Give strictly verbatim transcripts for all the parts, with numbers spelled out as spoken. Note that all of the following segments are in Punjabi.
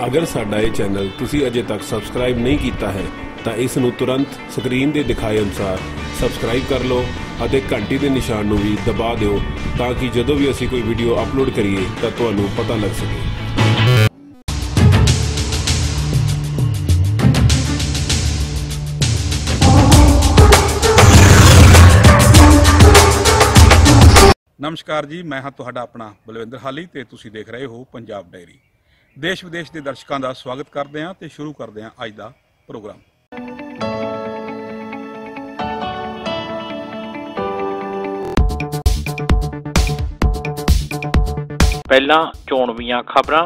अगर साडा ये चैनल तुसी अजे तक सबसक्राइब नहीं किया है तो इस नूं तुरंत स्क्रीन दे दिखाए अनुसार सबसक्राइब कर लो और घंटी के निशान नूं भी दबा दिओ ताकि जदों भी असी कोई वीडियो अपलोड करिए तो तुहानूं पता लग सके। नमस्कार जी, मैं हाँ तुहाडा अपना बलविंदर हाली ते तुसी देख रहे हो पंजाब डायरी। देश विदेश के दर्शकों का स्वागत करते हैं तो शुरू करते हैं अज का प्रोग्राम। पहला चोणवीआं खबरां।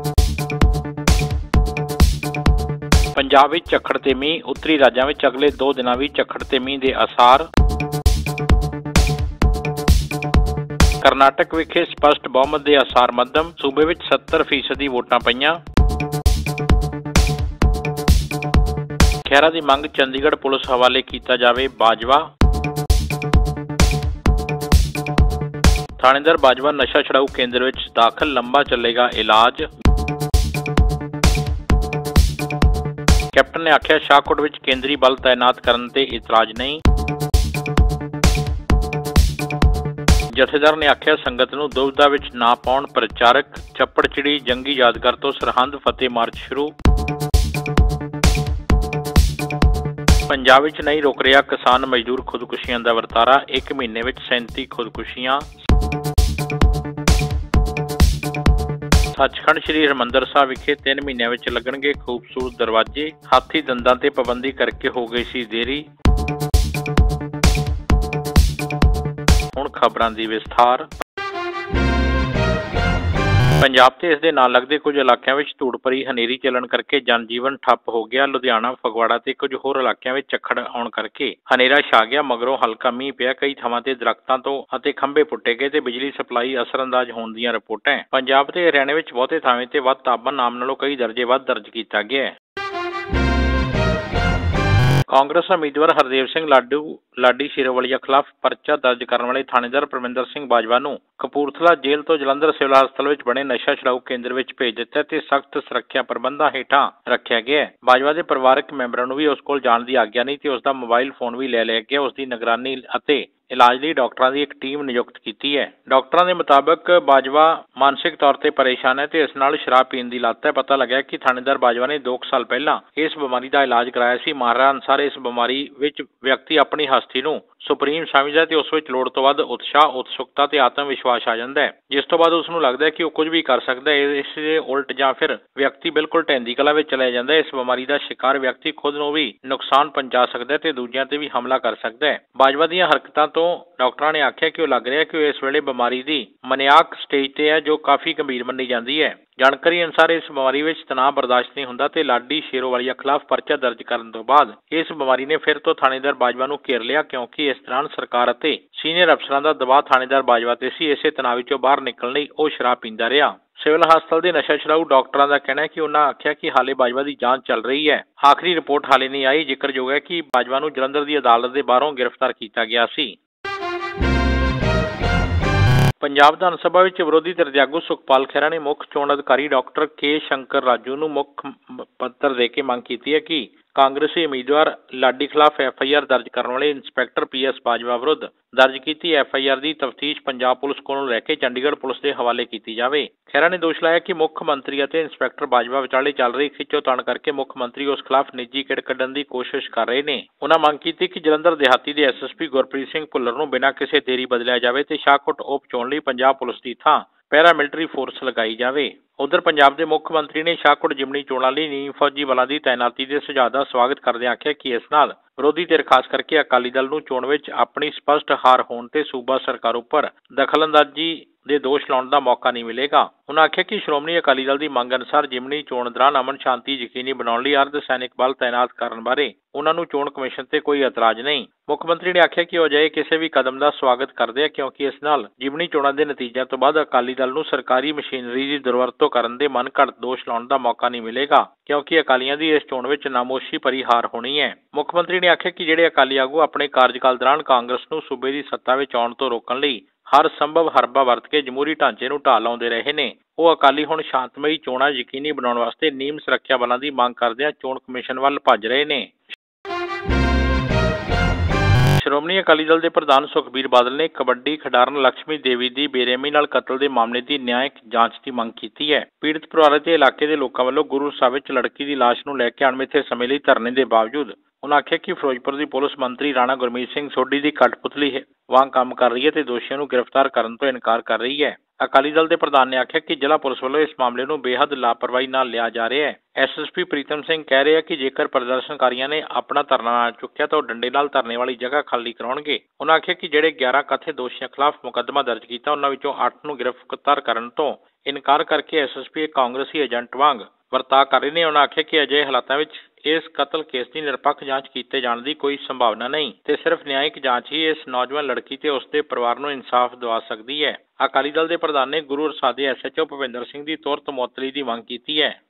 पंजाब विच झक्खड़ ते मींह, उत्तरी राज्यां विच अगले दो दिनां भी झक्खड़ ते मींह दे आसार। करनाटक विखे स्पष्ट बहुमत के आसार मध्यम, सूबे विच सत्तर फीसदी वोटां पईआं। खैरा की मंग चंडीगढ़ पुलिस हवाले किया जाए बाजवा। थानेदार बाजवा नशा छड़ाऊ केंद्र विच दाखिल, लंबा चलेगा इलाज। कैप्टन ने आख्या शाहकोट विच केंद्री बल तैनात करने ते इतराज नहीं। जथेदार ने आख्या संगत नूं दुविधा विच ना पाउण प्रचारक। चप्पड़चिड़ी जंगी यादगार तो सरहंद फतेह मार्च शुरू। पंजाब विच नहीं रोक रहा किसान मजदूर खुदकुशियां दा वरतारा, एक महीने विच सैंती खुदकुशियां। सचखंड श्री हरमंदर साहिब विखे तीन महीनों विच लगणगे खूबसूरत दरवाजे, हाथी दंदां ते पाबंदी करके हो गई सी देरी। खबरां दी विस्तार। पंजाब ते इस दे नाल लगदे कुछ इलाकों में धूड़ भरी हनेरी चलन करके जनजीवन ठप्प हो गया। लुधियाना, फगवाड़ा ते कुछ होर इलाकों में झक्खड़ आउण करके हनेरा छा गया। मगरों हल्का मींह पिया, कई थावां ते दरख्तां तो अते खंभे पुट्टे गए ते बिजली सप्लाई असरअंदाज होण दीआं रिपोर्टां। पंजाब ते हरियाणे विच बहुते थावां ते वध तापमान आम नालों कई दर्जे वध दर्ज कीता गया है। कांग्रेस उम्मीदवार हरदेव सिंह लाडू लाडी शिरोवालिया खिलाफ परचा दर्ज करने वाले थानेदार परमिंदर सिंह बाजवा नूं कपूरथला जेल तो जलंधर सिविल हस्पताल विच बने नशा छड़ाऊ केंद्र विच भेज दिता ते सख्त सुरक्षा प्रबंधां हेठां रखिया गया है। बाजवा दे परिवारक मैंबरां नूं भी उस कोल जाण दी आग्या नहीं ते उसदा मोबाइल फोन भी ले लिया गया। उसकी निगरानी अते इलाज लई डॉक्टरां दी एक टीम नियुक्त की है। डॉक्टरां दे मुताबक बाजवा मानसिक तौर पर परेशान है ते इस नाल शराब पीण दी लत है। पता लग्या कि थानेदार बाजवा ने दो साल पहला इस बीमारी का इलाज कराया सी। माहरां अनुसार इस बीमारी विच व्यक्ति अपनी हस्ती नूं सुप्रीम समझदा ते उस विच लोड़ तो वध उत्साह, उत्सुकता ते आत्म विश्वास आ जांदा है, जिस तो बाद उसनूं लगदा है कि वो कुछ भी कर सकदा है। इस दे उल्ट जां फिर व्यक्ति बिल्कुल ढैंदी कला विच चला जांदा है। इस बीमारी का शिकार व्यक्ति खुद नूं भी नुकसान पहुंचा सकदा है ते दूजिआं ते भी हमला कर सकदा है। बाजवा दीआं हरकतां तो डॉक्टरां ने आख्या कि वो लग रहा है कि वो इस वेले बीमारी की मनियाक स्टेज ते है, जो काफ़ी गंभीर मन्नी जाती है। जानकारी अनुसार इस बीमारी में तनाव बर्दाश्त नहीं होंदा ते लाडी शेरोवालिया खिलाफ परचा दर्ज करने तो बाद इस बीमारी ने फिर तो थानेदार बाजवा नूं घेर लिया, क्योंकि इस दौरान सरकार अते सीनियर अफसरां दा दबाव थानेदार बाजवा ते सी। इसे तनाव विचों बाहर निकलण लई ओह शराब पींदा रहा। सिविल हस्पताल के नशा छड़ाऊ डॉक्टरों का कहना है कि उन्होंने आख्या कि हाले बाजवा की जांच चल रही है, आखिरी रिपोर्ट हाले नहीं आई। जिक्रयोग है कि बाजवा नूं जलंधर की अदालत के बाहरों गिरफ्तार किया गया सी। पंजाब विधान सभा विच विरोधी धिर दे आगू सुखपाल खैरा ने मुख्य चोण अधिकारी डॉक्टर के शंकर राजू नूं मुख पत्र दे के मांग की है कि कांग्रेसी उम्मीदवार लाडी खिलाफ एफ आई आर दर्ज करने वाले इंस्पैक्टर पी एस बाजवा विरुद्ध दर्ज की एफ आई आर की तफ्तीश पंजाब पुलिस को लैके चंडीगढ़ पुलिस के हवाले की जाए। खैरा ने दोष लाया कि मुख्यमंत्री और इंस्पैक्टर बाजवा विचाले चल रही खिच्चोताण करके मुख्यमंत्री उस खिलाफ निजी किड़ कढ़न की कोशिश कर रहे हैं। उन्होंने मांग की कि जलंधर देहाती के S S P Gurpreet Singh Bhullar नूं बिना किसी देरी बदलिया जाए तो शाहकोट उप चोण लई पंजाब पुलिस की थां पैरा मिलटरी फोर्स लगाई जाए। उधर पंजाब के मुख्यमंत्री ने शाहकोट जिमनी चोणां लई नीम फौजी बलों की तैनाती के सुझाव का स्वागत करदे आख्या कि इस नाल विरोधी धिर खास करके अकाली दल नूं चोण विच अपनी स्पष्ट हार होण ते सूबा सरकार उपर दखलअंदाजी दे दोष लाउण दा मौका नहीं मिलेगा। उन्होंने आख्या कि श्रोमणी अकाली दल की मंग अनुसार जिमनी चोण दौरान अमन शांति यकीनी बनाउण लई अर्ध सैनिक बल तैनात करन बारे उन्हां नूं चोण कमिशन ते कोई एतराज नहीं। मुख्यमंत्री ने आख्या कि वो अजिहे किसी भी कदम का स्वागत करदे हैं, क्योंकि इस नाल जिमनी चोणां दे नतीजों तो बाद अकाली दल नूं सरकारी मशीनरी की दुरवरतों करन दे मन घट दोष लाउण दा मौका नहीं मिलेगा, क्योंकि अकालियां दी इस चोण विच नामोशी भरी हार होनी है। मुख्यमंत्री ने आख्या कि जिहड़े अकाली आगू अपने कार्यकाल दौरान कांग्रेस नूं सूबे की सत्ता विच आउण तो रोकण लई ਹਰ ਸੰਭਵ ਹਰਬਾ ਵਰਤ ਕੇ ਜਮਹੂਰੀ ਢਾਂਚੇ ਨੂੰ ਢਾਹ ਲਾਉਂਦੇ ਰਹੇ ਨੇ। ਉਹ ਅਕਾਲੀ ਹੁਣ ਸ਼ਾਂਤਮਈ ਚੋਣਾਂ ਯਕੀਨੀ ਬਣਾਉਣ ਵਾਸਤੇ ਨੀਮ ਸੁਰੱਖਿਆ ਬਲਾਂ ਦੀ ਮੰਗ ਕਰਦਿਆਂ ਚੋਣ ਕਮਿਸ਼ਨ ਵੱਲ ਭੱਜ ਰਹੇ ਨੇ। ਸ਼੍ਰੋਮਣੀ ਅਕਾਲੀ ਦਲ ਦੇ ਪ੍ਰਧਾਨ ਸੁਖਬੀਰ ਬਾਦਲ ਨੇ ਕਬੱਡੀ ਖਿਡਾਰਨ ਲక్ష్ਮੀ ਦੇਵੀ ਦੀ ਬੇਰਹਿਮੀ ਨਾਲ ਕਤਲ ਦੇ ਮਾਮਲੇ ਦੀ ਨਿਆਂਇਕ ਜਾਂਚ ਦੀ ਮੰਗ ਕੀਤੀ ਹੈ। ਪੀੜਤ ਪਰਿਵਾਰ ਅਤੇ ਇਲਾਕੇ ਦੇ ਲੋਕਾਂ ਵੱਲੋਂ ਗੁਰੂ ਸਾਹਿਬ ਵਿੱਚ ਲੜਕੀ ਦੀ ਲਾਸ਼ ਨੂੰ ਲੈ ਕੇ ਅਣਮਿੱਥੇ ਸਮੇਂ ਲਈ ਧਰਨੇ ਦੇ ਬਾਵਜੂਦ ਉਨ੍ਹਾਂ ਆਖਿਆ ਕਿ ਫਿਰੋਜ਼ਪੁਰ ਦੀ ਪੁਲਿਸ ਮੰਤਰੀ ਰਾਣਾ ਗੁਰਮੀਤ ਸਿੰਘ ਸੋਢੀ ਦੀ ਕਠਪੁਤਲੀ ਵਾਂਗ ਕੰਮ ਕਰ ਰਹੀ ਹੈ ਤੇ ਦੋਸ਼ੀਆਂ ਨੂੰ ਗ੍ਰਿਫਤਾਰ ਕਰਨ ਤੋਂ ਇਨਕਾਰ ਕਰ ਰਹੀ ਹੈ। ਅਕਾਲੀ ਦਲ ਦੇ ਪ੍ਰਧਾਨ ਨੇ ਆਖਿਆ ਕਿ ਜ਼ਿਲ੍ਹਾ ਪੁਲਿਸ ਵੱਲੋਂ ਇਸ ਮਾਮਲੇ ਨੂੰ ਬੇਹੱਦ ਲਾਪਰਵਾਹੀ ਨਾਲ ਲਿਆ ਜਾ ਰਿਹਾ ਹੈ। S S P Pritam Singh ਕਹਿ ਰਹੇ ਕਿ ਜੇਕਰ ਪ੍ਰਦਰਸ਼ਨਕਾਰੀਆਂ ਨੇ ਆਪਣਾ ਧਰਨਾ ਨਾ ਚੁੱਕਿਆ ਤਾਂ ਉਹ ਡੰਡੇ ਨਾਲ ਧਰਨੇ ਵਾਲੀ ਜਗ੍ਹਾ ਖਾਲੀ ਕਰਾਉਣਗੇ। ਉਨ੍ਹਾਂ ਆਖਿਆ ਕਿ ਜਿਹੜੇ ਗਿਆਰਾਂ ਕਥਿਤ ਦੋਸ਼ੀਆਂ ਖਿਲਾਫ ਮੁਕੱਦਮਾ ਦਰਜ ਕੀਤਾ ਉਹਨਾਂ ਵਿੱਚੋਂ ਅੱਠ ਨੂੰ ਗ੍ਰਿਫਤਾਰ ਕਰਨ ਤੋਂ ਇਨਕਾਰ ਕਰਕੇ ਐਸ ਐਸ ਪੀ ਇੱਕ ਕਾਂਗਰਸੀ ਏਜੰਟ ਵਾਂਗ ਵਰਤਾਅ ਕਰ ਰਹੇ ਨੇ। ਉਨ੍ਹਾਂ ਆਖਿਆ ਕਿ ਅਜਿਹੇ ਹਾਲਾਤਾਂ ਵਿੱਚ ਇਸ ਕਤਲ ਕੇਸ ਦੀ ਨਿਰਪੱਖ ਜਾਂਚ ਕੀਤੇ ਜਾਣ ਦੀ ਕੋਈ ਸੰਭਾਵਨਾ ਨਹੀਂ ਤੇ ਸਿਰਫ ਨਿਆਂਇਕ ਜਾਂਚ ਹੀ ਇਸ ਨੌਜਵਾਨ ਲੜਕੀ ਤੇ ਉਸ ਦੇ ਪਰਿਵਾਰ ਨੂੰ ਇਨਸਾਫ ਦਿਵਾ ਸਕਦੀ ਹੈ। ਅਕਾਲੀ ਦਲ ਦੇ ਪ੍ਰਧਾਨ ਨੇ ਗੁਰੂ ਰਸਾਦੇ S H O Bhupinder Singh ਦੀ ਤੁਰੰਤ ਮੁਅੱਤਲੀ ਦੀ ਮੰਗ ਕੀਤੀ ਹੈ।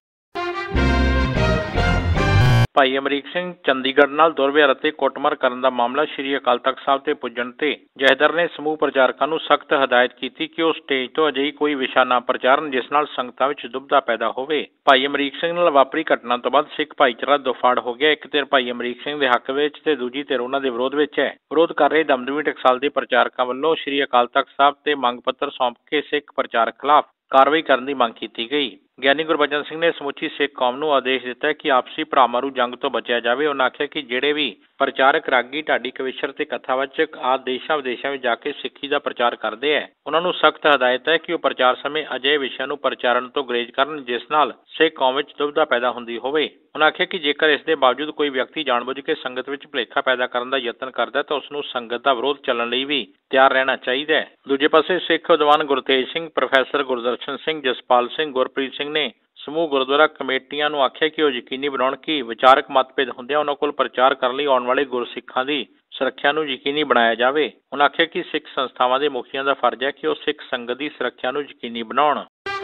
ਭਾਈ ਅਮਰੀਕ ਸਿੰਘ ਚੰਡੀਗੜ੍ਹ ਨਾਲ ਦੁਰਵਿਹਾਰ ਅਤੇ ਕੁੱਟਮਾਰ ਕਰਨ ਦਾ ਮਾਮਲਾ ਸ਼੍ਰੀ ਅਕਾਲ ਤਖਤ ਸਾਹਿਬ ਤੇ ਪੁੱਜਣ ਤੇ ਜਥੇਦਾਰ ਨੇ ਸਮੂਹ ਪ੍ਰਚਾਰਕਾਂ ਨੂੰ ਸਖਤ ਹਦਾਇਤ ਕੀਤੀ ਕਿ ਉਹ ਸਟੇਜ ਤੋਂ ਅਜਿਹੀ ਕੋਈ ਵਿਸ਼ਾ ਨਾ ਪ੍ਰਚਾਰਨ ਜਿਸ ਨਾਲ ਸੰਗਤਾਂ ਵਿੱਚ ਦੁਬਿਧਾ ਪੈਦਾ ਹੋਵੇ। ਭਾਈ ਅਮਰੀਕ ਸਿੰਘ ਨਾਲ ਵਾਪਰੀ ਘਟਨਾ ਤੋਂ ਬਾਅਦ ਸਿੱਖ ਭਾਈਚਾਰਾ ਦੋਫਾੜ ਹੋ ਗਿਆ। ਇੱਕ ਧਿਰ ਭਾਈ ਅਮਰੀਕ ਸਿੰਘ ਦੇ ਹੱਕ ਵਿੱਚ ਤੇ ਦੂਜੀ ਧਿਰ ਉਹਨਾਂ ਦੇ ਵਿਰੋਧ ਵਿੱਚ ਹੈ। ਵਿਰੋਧ ਕਰ ਰਹੇ ਦਮਦਮੀ ਟਕਸਾਲ ਦੇ ਪ੍ਰਚਾਰਕਾਂ ਵੱਲੋਂ ਸ਼੍ਰੀ ਅਕਾਲ ਤਖਤ ਸਾਹਿਬ ਤੇ ਮੰਗ ਪੱਤਰ ਸੌਂਪ ਕੇ ਸਿੱਖ ਪ੍ਰਚਾਰਕ ਖਿਲਾਫ ਕਾਰਵਾਈ ਕਰਨ ਦੀ ਮੰਗ ਕੀਤੀ ਗਈ। ਗਿਆਨੀ ਗੁਰਬਚਨ ਸਿੰਘ ਨੇ ਸਮੁੱਚੀ ਸਿੱਖ ਕੌਮ ਨੂੰ ਆਦੇਸ਼ ਦਿੱਤਾ ਕਿ ਆਪਸੀ ਭਰਾਮਾਰੂ ਜੰਗ ਤੋਂ ਬਚਿਆ ਜਾਵੇ। ਉਹਨਾਂ ਆਖਿਆ ਕਿ ਜਿਹੜੇ ਵੀ ਪ੍ਰਚਾਰਕ ਰਾਗੀ ਢਾਡੀ ਕਵਿਸ਼ਰ ਤੇ ਕਥਾਵਾਚਕ ਆਦਿ ਦੇਸ਼ਾਂ ਵਿਦੇਸ਼ਾਂ ਵਿੱਚ ਜਾ ਕੇ ਸਿੱਖੀ ਦਾ ਪ੍ਰਚਾਰ ਕਰਦੇ ਹੈ, ਉਹਨਾਂ ਨੂੰ ਸਖਤ ਹਦਾਇਤ ਹੈ ਕਿ ਉਹ ਪ੍ਰਚਾਰ ਸਮੇਂ ਅਜਿਹੇ ਵਿਸ਼ਿਆਂ ਨੂੰ ਪ੍ਰਚਾਰਨ ਤੋਂ ਗੁਰੇਜ਼ ਕਰਨ ਜਿਸ ਨਾਲ ਸਿੱਖ ਕੌਮ ਵਿੱਚ ਦੁਬਿਧਾ ਪੈਦਾ ਹੁੰਦੀ ਹੋਵੇ। ਉਹਨਾਂ ਆਖਿਆ ਕਿ ਜੇਕਰ ਇਸ ਦੇ ਬਾਵਜੂਦ ਕੋਈ ਵਿਅਕਤੀ ਜਾਣਬੁੱਝ ਕੇ ਸੰਗਤ ਵਿੱਚ ਭੁਲੇਖਾ ਪੈਦਾ ਕਰਨ ਦਾ ਯਤਨ ਕਰਦਾ ਤਾਂ ਉਸ ਨੂੰ ਸੰਗਤ ਦਾ ਵਿਰੋਧ ਚੱਲਣ ਲਈ ਵੀ ਤਿਆਰ ਰਹਿਣਾ ਚਾਹੀਦਾ ਹੈ। ਦੂਜੇ ਪਾਸੇ ਸਿੱਖ ਵਿਦਵਾਨ ਗੁਰਤੇਜ ਸਿੰਘ, ਪ੍ਰੋਫੈਸਰ ਗੁਰਦਰਸ਼ਨ ਸਿੰਘ, ਜਸਪਾਲ ਸਿੰਘ, ਗੁਰਪ੍ਰੀਤ ਸਿੰਘ ਨੇ ਸਮੂਹ ਗੁਰਦੁਆਰਾ ਕਮੇਟੀਆਂ ਨੂੰ ਆਖਿਆ ਕਿ ਉਹ ਯਕੀਨੀ ਬਣਾਉਣ ਕਿ ਵਿਚਾਰਕ ਮਤਭੇਦ ਹੁੰਦਿਆਂ ਉਹਨਾਂ ਕੋਲ ਪ੍ਰਚਾਰ ਕਰਨ ਲਈ ਆਉਣ ਵਾਲੇ ਗੁਰਸਿੱਖਾਂ ਦੀ ਸੁਰੱਖਿਆ ਨੂੰ ਯਕੀਨੀ ਬਣਾਇਆ ਜਾਵੇ। ਉਹਨਾਂ ਆਖਿਆ ਕਿ ਸਿੱਖ ਸੰਸਥਾਵਾਂ ਦੇ ਮੁਖੀਆਂ ਦਾ ਫਰਜ਼ ਹੈ ਕਿ ਉਹ ਸਿੱਖ ਸੰਗਤ ਦੀ ਸੁਰੱਖਿਆ ਨੂੰ ਯਕੀਨੀ ਬਣਾਉਣ।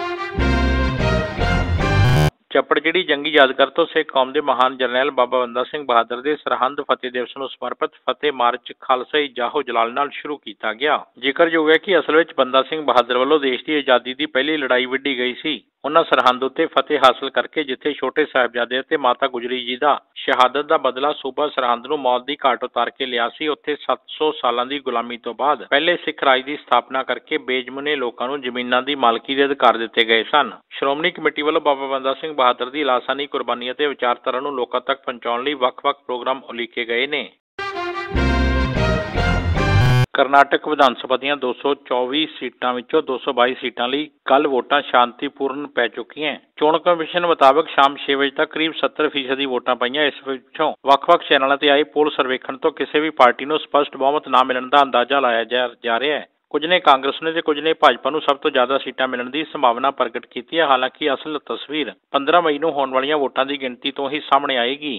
ਚੱਪੜਚਿੜੀ ਜੰਗੀ ਯਾਦਗਾਰ ਤੋਂ ਸਿੱਖ ਕੌਮ ਦੇ ਮਹਾਨ ਜਰਨੈਲ ਬਾਬਾ ਬੰਦਾ ਸਿੰਘ ਬਹਾਦਰ ਦੇ ਸਰਹੰਦ ਫਤਿਹ ਦਿਵਸ ਨੂੰ ਸਮਰਪਿਤ ਫਤਿਹ ਮਾਰਚ ਖਾਲਸਾਈ ਜਾਹੋ ਜਲਾਲ ਨਾਲ ਸ਼ੁਰੂ ਕੀਤਾ ਗਿਆ। ਜ਼ਿਕਰਯੋਗ ਹੈ ਕਿ ਅਸਲ ਵਿੱਚ ਬੰਦਾ ਸਿੰਘ ਬਹਾਦਰ ਵੱਲੋਂ ਦੇਸ਼ ਦੀ ਆਜ਼ਾਦੀ ਦੀ ਪਹਿਲੀ ਲੜਾਈ ਵਿੱਢੀ ਗਈ ਸੀ। ਉਹਨਾਂ ਸਰਹੰਦ ਉੱਤੇ ਫਤਿਹ ਹਾਸਲ ਕਰਕੇ ਜਿੱਥੇ ਛੋਟੇ ਸਾਹਿਬਜ਼ਾਦੇ ਅਤੇ ਮਾਤਾ ਗੁਜਰੀ ਜੀ ਦਾ ਸ਼ਹਾਦਤ ਦਾ ਬਦਲਾ ਸੂਬਾ ਸਰਹੰਦ ਨੂੰ ਮੌਤ ਦੀ ਘਾਟ ਉਤਾਰ ਕੇ ਲਿਆ ਸੀ, ਉੱਥੇ ਸੱਤ ਸੌ ਸਾਲਾਂ ਦੀ ਗੁਲਾਮੀ ਤੋਂ ਬਾਅਦ ਪਹਿਲੇ ਸਿੱਖ ਰਾਜ ਦੀ ਸਥਾਪਨਾ ਕਰਕੇ ਬੇਜਮੁਨੇ ਲੋਕਾਂ ਨੂੰ ਜ਼ਮੀਨਾਂ ਦੀ ਮਾਲਕੀ ਦੇ ਅਧਿਕਾਰ ਦਿੱਤੇ ਗਏ ਸਨ। ਸ਼੍ਰੋਮਣੀ ਕਮੇਟੀ ਵੱਲੋਂ ਬਾਬਾ ਬੰਦਾ ਸਿੰਘ ਬਹਾਦਰ ਦੀ ਲਾਸਾਨੀ ਕੁਰਬਾਨੀ ਅਤੇ ਵਿਚਾਰਧਾਰਾ ਨੂੰ ਲੋਕਾਂ ਤੱਕ ਪਹੁੰਚਾਉਣ ਲਈ ਵੱਖ-ਵੱਖ ਪ੍ਰੋਗਰਾਮ ਉਲੀਕੇ ਗਏ ਨੇ। ਕਰਨਾਟਕ ਵਿਧਾਨ ਸਭਾ ਦੀਆਂ ਦੋ ਸੌ ਚੌਵੀ ਸੀਟਾਂ ਵਿੱਚੋਂ ਦੋ ਸੌ ਬਾਈ ਸੀਟਾਂ ਲਈ ਕੱਲ੍ਹ ਵੋਟਾਂ ਸ਼ਾਂਤੀਪੂਰਨ ਪੈ ਚੁੱਕੀਆਂ। ਚੋਣ ਕਮਿਸ਼ਨ ਮੁਤਾਬਕ ਸ਼ਾਮ ਛੇ ਵਜੇ ਤੱਕ ਕਰੀਬ ਸੱਤਰ ਫੀਸਦੀ ਵੋਟਾਂ ਪਈਆਂ। ਇਸ ਵਿੱਚੋਂ ਵੱਖ-ਵੱਖ ਚੈਨਲਾਂ ਤੇ ਆਏ ਪੋਲ ਸਰਵੇਖਣ ਤੋਂ ਕਿਸੇ ਵੀ ਪਾਰਟੀ ਨੂੰ ਸਪਸ਼ਟ ਬਹੁਮਤ ਨਾ ਮਿਲਣ ਦਾ ਅੰਦਾਜ਼ਾ ਲਾਇਆ ਜਾ ਰਿਹਾ ਹੈ। ਕੁਝ ਨੇ ਕਾਂਗਰਸ ਨੇ ਤੇ ਕੁਝ ਨੇ ਭਾਜਪਾ ਨੂੰ ਸਭ ਤੋਂ ਜ਼ਿਆਦਾ ਸੀਟਾਂ ਮਿਲਣ ਦੀ ਸੰਭਾਵਨਾ ਪ੍ਰਗਟ ਕੀਤੀ ਹੈ। ਹਾਲਾਂਕਿ ਅਸਲ ਤਸਵੀਰ ਪੰਦਰਾਂ ਮਈ ਨੂੰ ਹੋਣ ਵਾਲੀਆਂ ਵੋਟਾਂ ਦੀ ਗਿਣਤੀ ਤੋਂ ਹੀ ਸਾਹਮਣੇ ਆਏਗੀ।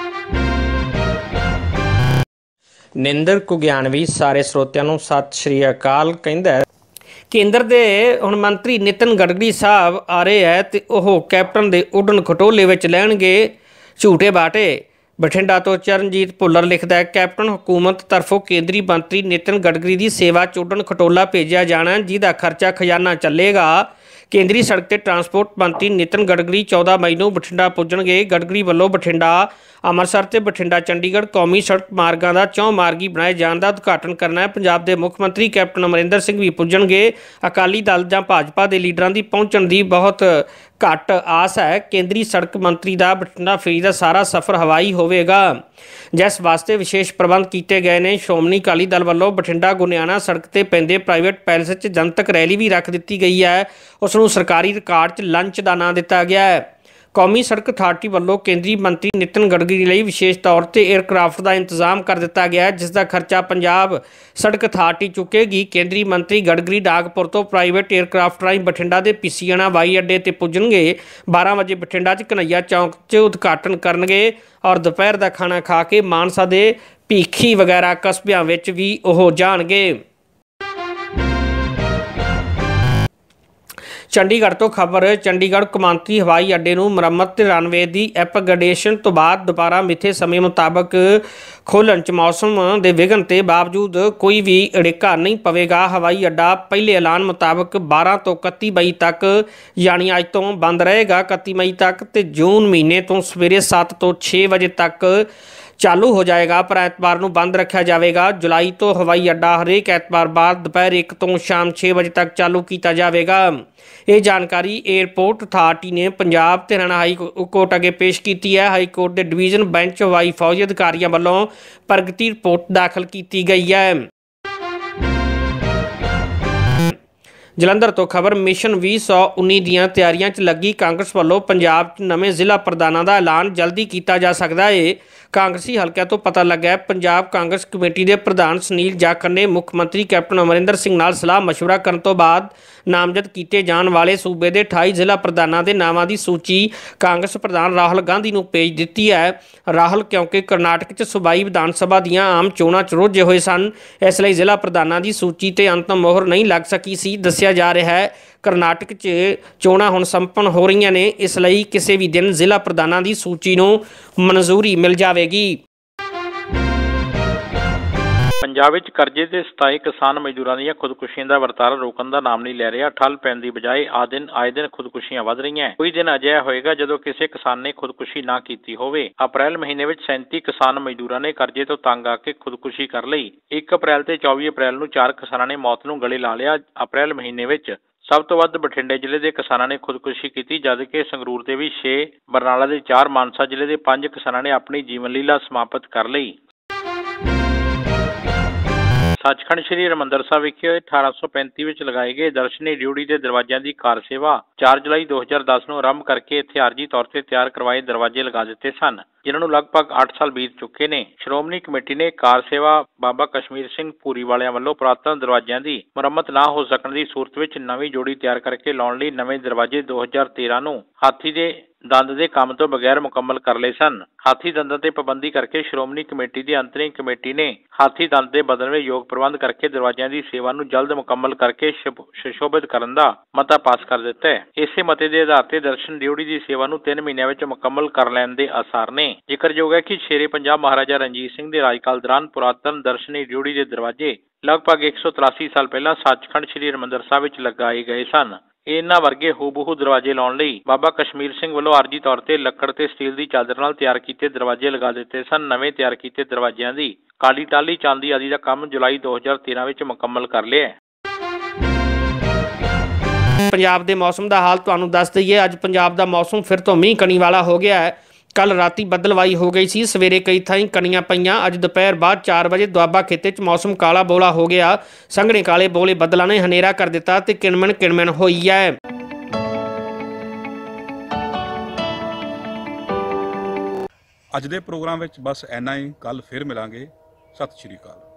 ਨਿੰਦਰ ਕੁਗਿਆਨਵੀ ਸਾਰੇ ਸਰੋਤਿਆਂ ਨੂੰ ਸਤਿ ਸ਼੍ਰੀ ਅਕਾਲ ਕਹਿੰਦਾ ਹੈ। ਕੇਂਦਰ ਦੇ ਹੁਣ ਮੰਤਰੀ ਨਿਤਨ ਗਡਕਰੀ ਸਾਹਿਬ ਆ ਰਹੇ ਹੈ ਤੇ ਉਹ ਕੈਪਟਨ ਦੇ ਉੱਡਣ ਖਟੋਲੇ ਵਿੱਚ ਲੈਣਗੇ ਝੂਟੇ ਬਾਟੇ। ਬਠਿੰਡਾ ਤੋਂ ਚਰਨਜੀਤ ਭੁੱਲਰ ਲਿਖਦਾ ਹੈ, ਕੈਪਟਨ ਹਕੂਮਤ ਤਰਫੋਂ ਕੇਂਦਰੀ ਮੰਤਰੀ ਨਿਤਨ ਗਡਕਰੀ ਦੀ ਸੇਵਾ 'ਚ ਉੱਡਣ ਖਟੋਲਾ ਭੇਜਿਆ ਜਾਣਾ, ਜਿਹਦਾ ਖਰਚਾ ਖਜ਼ਾਨਾ ਚੱਲੇਗਾ। ਕੇਂਦਰੀ ਸੜਕ ਤੇ ਟਰਾਂਸਪੋਰਟ ਮੰਤਰੀ ਨਿਤਨ ਗਡਕਰੀ ਚੌਦਾਂ ਮਈ ਨੂੰ ਬਠਿੰਡਾ ਪੁੱਜਣਗੇ। ਗਡਕਰੀ ਵੱਲੋਂ ਬਠਿੰਡਾ ਅੰਮ੍ਰਿਤਸਰ ਤੇ ਬਠਿੰਡਾ ਚੰਡੀਗੜ੍ਹ ਕੌਮੀ ਸੜਕ ਮਾਰਗਾਂ ਦਾ ਚੌਂ ਮਾਰਗੀ ਬਣਾਏ ਜਾਣ ਦਾ ਉਦਘਾਟਨ ਕਰਨਾ ਹੈ। ਪੰਜਾਬ ਦੇ ਮੁੱਖ ਮੰਤਰੀ ਕੈਪਟਨ ਅਮਰਿੰਦਰ ਸਿੰਘ ਵੀ ਪੁੱਜਣਗੇ। ਅਕਾਲੀ ਦਲ ਜਾਂ ਭਾਜਪਾ ਦੇ ਲੀਡਰਾਂ ਦੀ ਪਹੁੰਚਣ ਦੀ ਬਹੁਤ ਘੱਟ ਆਸ ਹੈ। ਕੇਂਦਰੀ ਸੜਕ ਮੰਤਰੀ ਦਾ ਬਠਿੰਡਾ ਫੇਰੀ ਦਾ ਸਾਰਾ ਸਫ਼ਰ ਹਵਾਈ ਹੋਵੇਗਾ, ਜਿਸ ਵਾਸਤੇ ਵਿਸ਼ੇਸ਼ ਪ੍ਰਬੰਧ ਕੀਤੇ ਗਏ ਨੇ। ਸ਼੍ਰੋਮਣੀ ਅਕਾਲੀ ਦਲ ਵੱਲੋਂ ਬਠਿੰਡਾ ਗੁਨਿਆਣਾ ਸੜਕ ਤੇ ਪੈਂਦੇ ਪ੍ਰਾਈਵੇਟ ਪੈਲਸ 'ਚ ਜਨਤਕ ਰੈਲੀ ਵੀ ਰੱਖ ਦਿੱਤੀ ਗਈ ਹੈ। ਉਸ ਨੂੰ ਸਰਕਾਰੀ ਰਿਕਾਰਡ 'ਚ ਲੰਚ ਦਾ ਨਾਂ ਦਿੱਤਾ ਗਿਆ ਹੈ। ਕੌਮੀ ਸੜਕ ਅਥਾਰਟੀ ਵੱਲੋਂ ਕੇਂਦਰੀ ਮੰਤਰੀ ਨਿਤਨ ਗਡਕਰੀ ਲਈ ਵਿਸ਼ੇਸ਼ ਤੌਰ ਤੇ ਏਅਰਕ੍ਰਾਫਟ ਦਾ ਇੰਤਜ਼ਾਮ ਕਰ ਦਿੱਤਾ ਗਿਆ ਹੈ, ਜਿਸ ਦਾ ਖਰਚਾ ਪੰਜਾਬ ਸੜਕ ਅਥਾਰਟੀ ਚੁੱਕੇਗੀ। ਕੇਂਦਰੀ ਮੰਤਰੀ ਗਡਕਰੀ ਨਾਗਪੁਰ ਤੋਂ ਪ੍ਰਾਈਵੇਟ ਏਅਰਕ੍ਰਾਫਟ ਰਾਹੀਂ ਬਠਿੰਡਾ ਦੇ ਪੀਸੀਆਣਾ ਹਵਾਈ ਅੱਡੇ ਤੇ ਪੁੱਜਣਗੇ। ਬਾਰਾਂ ਵਜੇ ਬਠਿੰਡਾ 'ਚ ਕਨਈਆ ਚੌਂਕ 'ਚ ਉਦਘਾਟਨ ਕਰਨਗੇ ਔਰ ਦੁਪਹਿਰ ਦਾ ਖਾਣਾ ਖਾ ਕੇ ਮਾਨਸਾ ਦੇ ਭੀਖੀ ਵਗੈਰਾ ਕਸਬਿਆਂ ਵਿੱਚ ਵੀ ਉਹ ਜਾਣਗੇ। ਚੰਡੀਗੜ੍ਹ ਤੋਂ ਖਬਰ। ਚੰਡੀਗੜ੍ਹ ਕੌਮਾਂਤਰੀ ਹਵਾਈ ਅੱਡੇ ਨੂੰ ਮੁਰੰਮਤ ਤੇ ਰਨਵੇ ਦੀ ਐਪਗ੍ਰੇਡੇਸ਼ਨ ਤੋਂ ਬਾਅਦ ਦੁਬਾਰਾ ਮਿੱਥੇ ਸਮੇਂ ਮੁਤਾਬਕ ਖੋਲ੍ਹਣ 'ਚ ਮੌਸਮ ਦੇ ਵਿਘਨ ਦੇ ਬਾਵਜੂਦ ਕੋਈ ਵੀ ਅੜਿੱਕਾ ਨਹੀਂ ਪਵੇਗਾ। ਹਵਾਈ ਅੱਡਾ ਪਹਿਲੇ ਐਲਾਨ ਮੁਤਾਬਕ ਬਾਰਾਂ ਤੋਂ ਇਕੱਤੀ ਮਈ ਤੱਕ ਯਾਨੀ ਅੱਜ ਤੋਂ ਬੰਦ ਰਹੇਗਾ, ਇਕੱਤੀ ਮਈ ਤੱਕ, ਤੇ ਜੂਨ ਮਹੀਨੇ ਤੋਂ ਸਵੇਰੇ ਸੱਤ ਤੋਂ ਛੇ ਵਜੇ ਤੱਕ ਚਾਲੂ ਹੋ ਜਾਏਗਾ, ਪਰ ਐਤਵਾਰ ਨੂੰ ਬੰਦ ਰੱਖਿਆ ਜਾਵੇਗਾ। ਜੁਲਾਈ ਤੋਂ ਹਵਾਈ ਅੱਡਾ ਹਰੇਕ ਐਤਵਾਰ ਬਾਅਦ ਦੁਪਹਿਰ ਇੱਕ ਤੋਂ ਸ਼ਾਮ ਛੇ ਵਜੇ ਤੱਕ ਚਾਲੂ ਕੀਤਾ ਜਾਵੇਗਾ। ਇਹ ਜਾਣਕਾਰੀ ਏਅਰਪੋਰਟ ਅਥਾਰਟੀ ਨੇ ਪੰਜਾਬ ਤੇ ਹਰਿਆਣਾ ਹਾਈ ਕੋਰਟ ਅੱਗੇ ਪੇਸ਼ ਕੀਤੀ ਹੈ। ਹਾਈ ਕੋਰਟ ਦੇ ਡਿਵੀਜ਼ਨ ਬੈਂਚ ਹਵਾਈ ਫੌਜ ਅਧਿਕਾਰੀਆਂ ਵੱਲੋਂ ਪ੍ਰਗਤੀ ਰਿਪੋਰਟ ਦਾਖਲ ਕੀਤੀ ਗਈ ਹੈ। ਜਲੰਧਰ ਤੋਂ ਖਬਰ। ਮਿਸ਼ਨ ਵੀਹ ਸੌ ਉੱਨੀ ਦੀਆਂ ਤਿਆਰੀਆਂ 'ਚ ਲੱਗੀ ਕਾਂਗਰਸ ਵੱਲੋਂ ਪੰਜਾਬ 'ਚ ਨਵੇਂ ਜ਼ਿਲ੍ਹਾ ਪ੍ਰਧਾਨਾਂ ਦਾ ਐਲਾਨ ਜਲਦੀ ਕੀਤਾ ਜਾ ਸਕਦਾ ਹੈ। ਕਾਂਗਰਸੀ ਹਲਕਿਆਂ ਤੋਂ ਪਤਾ ਲੱਗਾ, ਪੰਜਾਬ ਕਾਂਗਰਸ ਕਮੇਟੀ ਦੇ ਪ੍ਰਧਾਨ ਸੁਨੀਲ ਜਾਖੜ ਨੇ ਮੁੱਖ ਮੰਤਰੀ ਕੈਪਟਨ ਅਮਰਿੰਦਰ ਸਿੰਘ ਨਾਲ ਸਲਾਹ ਮਸ਼ਵਰਾ ਕਰਨ ਤੋਂ ਬਾਅਦ ਨਾਮਜ਼ਦ ਕੀਤੇ ਜਾਣ ਵਾਲੇ ਸੂਬੇ ਦੇ ਅਠਾਈ ਜ਼ਿਲ੍ਹਾ ਪ੍ਰਧਾਨਾਂ ਦੇ ਨਾਵਾਂ ਦੀ ਸੂਚੀ ਕਾਂਗਰਸ ਪ੍ਰਧਾਨ ਰਾਹੁਲ ਗਾਂਧੀ ਨੂੰ ਭੇਜ ਦਿੱਤੀ ਹੈ। ਰਾਹੁਲ ਕਿਉਂਕਿ ਕਰਨਾਟਕ 'ਚ ਸੂਬਾਈ ਵਿਧਾਨ ਸਭਾ ਦੀਆਂ ਆਮ ਚੋਣਾਂ 'ਚ ਰੁੱਝੇ ਹੋਏ ਸਨ, ਇਸ ਲਈ ਜ਼ਿਲ੍ਹਾ ਪ੍ਰਧਾਨਾਂ ਦੀ ਸੂਚੀ 'ਤੇ ਅੰਤਮ ਮੋਹਰ ਨਹੀਂ ਲੱਗ ਸਕੀ ਸੀ। ਦੱਸਿਆ ਜਾ ਰਿਹਾ ਹੈ ਕਰਨਾਟਕ 'ਚ ਚੋਣਾਂ ਹੁਣ ਸੰਪੰਨ ਹੋ ਰਹੀਆਂ ਨੇ, ਇਸ ਲਈ ਕਿਸੇ ਵੀ ਦਿਨ ਜ਼ਿਲ੍ਹਾ ਪ੍ਰਧਾਨਾਂ ਦੀ ਸੂਚੀ ਨੂੰ ਮਨਜ਼ੂਰੀ ਮਿਲ ਜਾਵੇਗੀ। ਪੰਜਾਬ ਵਿੱਚ ਕਰਜ਼ੇ ਦੇ ਸਤਾਏ ਕਿਸਾਨ ਮਜ਼ਦੂਰਾਂ ਦੀਆਂ ਖੁਦਕੁਸ਼ੀਆਂ ਦਾ ਵਰਤਾਰਾ ਰੋਕਣ ਦਾ ਨਾਮ ਨਹੀਂ ਲੈ ਰਿਹਾ। ਠੱਲ ਪੈਣ ਦੀ ਬਜਾਏ ਆ ਦਿਨ ਆਏ ਦਿਨ ਖੁਦਕੁਸ਼ੀਆਂ ਵੱਧ ਰਹੀਆਂ। ਕੋਈ ਦਿਨ ਅਜਿਹਾ ਹੋਏਗਾ ਜਦੋਂ ਕਿਸੇ ਕਿਸਾਨ ਨੇ ਖੁਦਕੁਸ਼ੀ ਨਾ ਕੀਤੀ ਹੋਵੇ। ਅਪ੍ਰੈਲ ਮਹੀਨੇ ਵਿੱਚ ਸੈਂਤੀ ਕਿਸਾਨ ਮਜ਼ਦੂਰਾਂ ਨੇ ਕਰਜ਼ੇ ਤੋਂ ਤੰਗ ਆ ਕੇ ਖੁਦਕੁਸ਼ੀ ਕਰ ਲਈ। ਇੱਕ ਅਪ੍ਰੈਲ ਤੇ ਚੌਵੀ ਅਪ੍ਰੈਲ ਨੂੰ ਚਾਰ ਕਿਸਾਨਾਂ ਨੇ ਮੌਤ ਨੂੰ ਗਲੇ ਲਾ ਲਿਆ। ਅਪ੍ਰੈਲ ਮਹੀਨੇ ਵਿੱਚ ਸਭ ਤੋਂ ਵੱਧ ਬਠਿੰਡੇ ਜ਼ਿਲ੍ਹੇ ਦੇ ਕਿਸਾਨਾਂ ਨੇ ਖੁਦਕੁਸ਼ੀ ਕੀਤੀ, ਜਦਕਿ ਸੰਗਰੂਰ ਦੇ ਵੀ ਛੇ, ਬਰਨਾਲਾ ਦੇ ਚਾਰ, ਮਾਨਸਾ ਜ਼ਿਲ੍ਹੇ ਦੇ ਪੰਜ ਕਿਸਾਨਾਂ ਨੇ ਆਪਣੀ ਜੀਵਨ ਲੀਲਾ ਸਮਾਪਤ ਕਰ ਲਈ। ਸੱਚਖੰਡ ਸ੍ਰੀ ਹਰਿਮੰਦਰ ਸਾਹਿਬ ਵਿਖੇ ਅਠਾਰਾਂ ਸੌ ਪੈਂਤੀ ਵਿੱਚ ਲਗਾਏ ਗਏ ਦਰਸ਼ਨੀ ਡਿਊਟੀ ਦੇ ਦਰਵਾਜ਼ਿਆਂ ਦੀ ਕਾਰ ਸੇਵਾ ਚਾਰ ਜੁਲਾਈ ਦੋ ਹਜ਼ਾਰ ਦਸ ਨੂੰ ਆਰੰਭ ਕਰਕੇ ਇੱਥੇ ਆਰਜੀ ਤੌਰ ਤੇ ਤਿਆਰ ਕਰਵਾਏ ਦਰਵਾਜ਼ੇ ਲਗਾ ਦਿੱਤੇ ਸਨ, ਜਿਨ੍ਹਾਂ ਨੂੰ ਲਗਭਗ ਅੱਠ ਸਾਲ ਬੀਤ ਚੁੱਕੇ ਨੇ। ਸ਼੍ਰੋਮਣੀ ਕਮੇਟੀ ਨੇ ਕਾਰ ਸੇਵਾ ਬਾਬਾ ਕਸ਼ਮੀਰ ਸਿੰਘ ਭੂਰੀ ਵਾਲਿਆਂ ਵੱਲੋਂ ਪੁਰਾਤਨ ਦਰਵਾਜ਼ਿਆਂ ਦੀ ਮੁਰੰਮਤ ਨਾ ਹੋ ਸਕਣ ਦੀ ਸੂਰਤ ਵਿੱਚ ਨਵੀਂ ਜੋੜੀ ਤਿਆਰ ਕਰਕੇ ਲਾਉਣ ਲਈ ਨਵੇਂ ਦਰਵਾਜ਼ੇ ਦੋ ਹਜ਼ਾਰ ਤੇਰਾਂ ਨੂੰ ਹਾਥੀ ਦੇ ਦੰਦ ਦੇ ਕੰਮ ਤੋਂ ਬਗੈਰ ਮੁਕੰਮਲ ਕਰ ਲਏ ਸਨ। ਹਾਥੀ ਦੰਦਾਂ ਤੇ ਪਾਬੰਦੀ ਕਰਕੇ ਸ਼੍ਰੋਮਣੀ ਕਮੇਟੀ ਦੀ ਅੰਤਰਿਮ ਕਮੇਟੀ ਨੇ ਹਾਥੀ ਦੰਦ ਦੇ ਬਦਲਵੇਂ ਯੋਗ ਪ੍ਰਬੰਧ ਕਰਕੇ ਦਰਵਾਜ਼ਿਆਂ ਦੀ ਸੇਵਾ ਨੂੰ ਜਲਦ ਮੁਕੰਮਲ ਕਰਕੇ ਸੁਸ਼ੋਭਿਤ ਕਰਨ ਦਾ ਮਤਾ ਪਾਸ ਕਰ ਦਿੱਤਾ ਹੈ। ਇਸੇ ਮਤੇ ਦੇ ਆਧਾਰ ਤੇ ਦਰਸ਼ਨ ਡਿਊਟੀ ਦੀ ਸੇਵਾ ਨੂੰ ਤਿੰਨ ਮਹੀਨਿਆਂ ਵਿੱਚ ਮੁਕੰਮਲ ਕਰ ਲੈਣ ਦੇ ਆਸਾਰ ਨੇ। ਜ਼ਿਕਰਯੋਗ ਹੈ ਕਿ ਸ਼ੇਰੇ ਪੰਜਾਬ ਮਹਾਰਾਜਾ ਰਣਜੀਤ ਸਿੰਘ ਦੇ ਰਾਜਕਾਲ ਦੌਰਾਨ ਪੁਰਾਤਨ ਦਰਸ਼ਨੀ ਡਿਊਟੀ ਦੇ ਦਰਵਾਜ਼ੇ ਲਗਭਗ ਇੱਕ ਸੌ ਤਰਾਸੀ ਸਾਲ ਪਹਿਲਾਂ ਸੱਚਖੰਡ ਸ੍ਰੀ ਹਰਿਮੰਦਰ ਸਾਹਿਬ ਵਿੱਚ ਲਗਾਏ ਗਏ ਸਨ। ਇਹਨਾਂ ਵਰਗੇ ਹੂਬਹੂ ਦਰਵਾਜ਼ੇ ਲਾਉਣ ਲਈ ਬਾਬਾ ਕਸ਼ਮੀਰ ਸਿੰਘ ਵੱਲੋਂ ਆਰਜੀ ਤੌਰ ਤੇ ਲੱਕੜ ਤੇ ਸਟੀਲ ਦੀ ਚਾਦਰ ਨਾਲ ਤਿਆਰ ਕੀਤੇ ਦਰਵਾਜ਼ੇ ਲਗਾ ਦਿੱਤੇ ਸਨ। ਨਵੇਂ ਤਿਆਰ ਕੀਤੇ ਦਰਵਾਜ਼ਿਆਂ ਦੀ ਕਾਲੀ ਟਾਹਲੀ, ਚਾਂਦੀ ਆਦਿ ਦਾ ਕੰਮ ਜੁਲਾਈ ਦੋ ਹਜ਼ਾਰ ਤੇਰਾਂ ਵਿੱਚ ਮੁਕੰਮਲ ਕਰ ਲਿਆ। ਪੰਜਾਬ ਦੇ ਮੌਸਮ ਦਾ ਹਾਲ ਤੁਹਾਨੂੰ ਦੱਸ ਦਈਏ। ਅੱਜ ਪੰਜਾਬ ਦਾ ਮੌਸਮ ਫਿਰ ਤੋਂ ਮੀਂਹ ਕਣੀ ਵਾਲਾ ਹੋ ਗਿਆ ਹੈ। ਕੱਲ ਰਾਤੀ ਬੱਦਲਵਾਈ ਹੋ ਗਈ ਸੀ, ਸਵੇਰੇ ਕਈ ਥਾਈਂ ਕਣੀਆਂ ਪਈਆਂ। ਅੱਜ ਦੁਪਹਿਰ ਬਾਅਦ ਚਾਰ ਵਜੇ ਦੁਆਬਾ ਖਿੱਤੇ 'ਚ ਮੌਸਮ ਕਾਲਾ ਬੋਲਾ ਹੋ ਗਿਆ। ਸੰਘਣੇ ਕਾਲੇ ਬੋਲੇ ਬੱਦਲਾਂ ਨੇ ਹਨੇਰਾ ਕਰ ਦਿੱਤਾ ਤੇ ਕਿਣਮਣ ਕਿਣਮਣ ਹੋਈ ਹੈ। ਅੱਜ ਦੇ ਪ੍ਰੋਗਰਾਮ ਵਿੱਚ ਬਸ ਇੰਨਾ ਹੀ। ਕੱਲ ਫਿਰ ਮਿਲਾਂਗੇ। ਸਤਿ ਸ਼੍ਰੀ ਅਕਾਲ।